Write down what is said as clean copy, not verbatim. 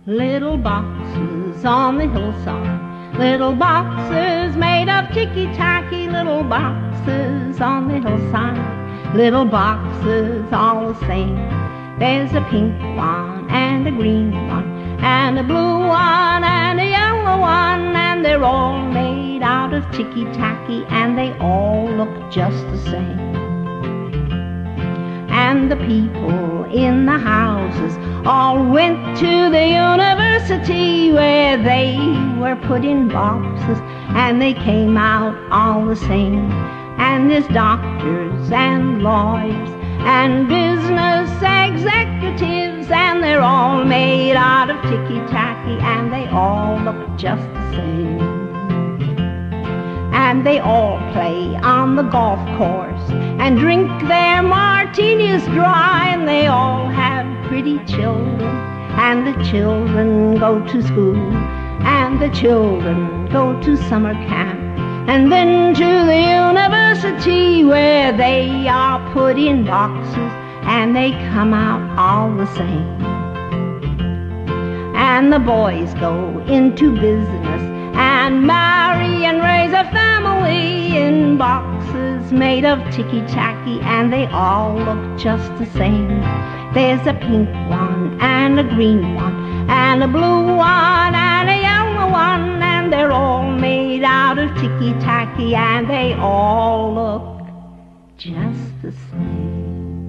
Little boxes on the hillside, little boxes made of ticky-tacky, little boxes on the hillside, little boxes all the same. There's a pink one and a green one and a blue one and a yellow one, and they're all made out of ticky-tacky and they all look just the same. And the people in the houses all went to the university where they were put in boxes and they came out all the same. And there's doctors and lawyers and business executives, and they're all made out of ticky-tacky and they all look just the same. And they all play on the golf course and drink their martinis dry, and they all have pretty children, and the children go to school, and the children go to summer camp, and then to the university where they are put in boxes and they come out all the same. And the boys go into business and marry and raise a family in boxes made of ticky-tacky, and they all look just the same. There's a pink one and a green one and a blue one and a yellow one, and they're all made out of ticky-tacky and they all look just the same.